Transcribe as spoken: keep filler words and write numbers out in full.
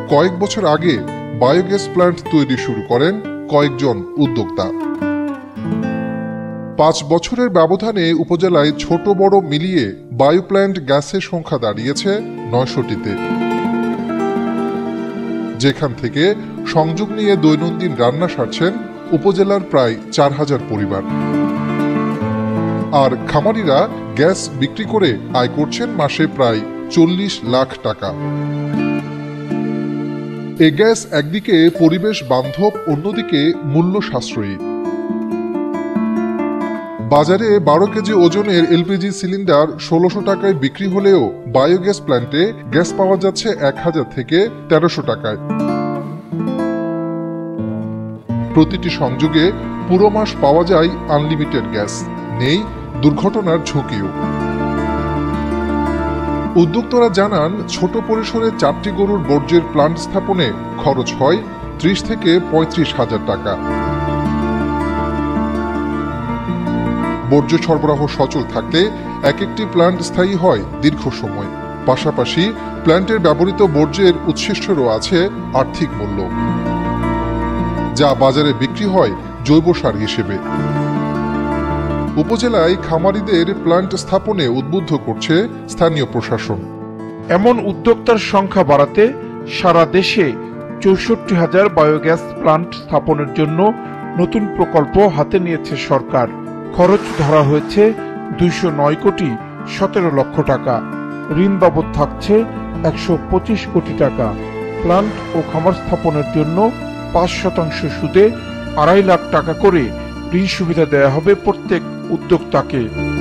কয়েক বছর আগে বায়োগ্যাস প্ল্যান্ট তৈরি শুরু করেন কয়েকজন উদ্যোক্তা। পাঁচ বছরের ব্যবধানে উপজেলায় ছোট বড় মিলিয়ে বায়োপ্ল্যান্ট গ্যাসের সংখ্যা দাঁড়িয়েছে নয়শোটিতে, যেখান থেকে সংযোগ নিয়ে দৈনন্দিন রান্না সারছেন উপজেলার প্রায় চার হাজার পরিবার। আর খামারিরা গ্যাস বিক্রি করে আয় করছেন মাসে প্রায় চল্লিশ লাখ টাকা। এ গ্যাস একদিকে পরিবেশ বান্ধব, অন্যদিকে মূল্য সাশ্রয়ী। বাজারে বারো কেজি ওজনের এলপিজি সিলিন্ডার ষোলোশো টাকায় বিক্রি হলেও বায়োগ্যাস প্ল্যান্টে গ্যাস পাওয়া যাচ্ছে এক হাজার থেকে তেরোশো টাকায়। প্রতিটি সংযোগে পুরো মাস পাওয়া যায় আনলিমিটেড গ্যাস, নেই দুর্ঘটনার ঝুঁকিও। উদ্যোক্তারা জানান, ছোট পরিসরে চারটি গরুর বর্জ্যের প্লান্ট স্থাপনে খরচ হয় ত্রিশ থেকে পঁয়ত্রিশ হাজার টাকা। বর্জ্য সরবরাহ সচল থাকলে এক একটি প্ল্যান্ট স্থায়ী হয় দীর্ঘ সময়। পাশাপাশি প্ল্যান্টের ব্যবহৃত বর্জ্যের উচ্ছিষ্টেরও আছে আর্থিক মূল্য, যা বাজারে বিক্রি হয় জৈব সার হিসেবে। উপজেলায় খামারিদের প্ল্যান্ট স্থাপনে উদ্বুদ্ধ করছে স্থানীয় প্রশাসন। এমন উদ্যোক্তার সংখ্যা বাড়াতে সারা দেশে চৌষট্টি হাজার বায়োগ্যাস প্ল্যান্ট স্থাপনের জন্য নতুন প্রকল্প হাতে নিয়েছে সরকার। খরচ ধরা হয়েছে দুইশো নয় কোটি সতেরো লক্ষ টাকা। ঋণ বাবদ থাকছে একশো পঁচিশ কোটি টাকা। প্ল্যান্ট ও খামার স্থাপনের জন্য পাঁচ শতাংশ সুদে আড়াই লাখ টাকা করে ঋণ সুবিধা দেওয়া হবে প্রত্যেক উদ্যোক্তাকে।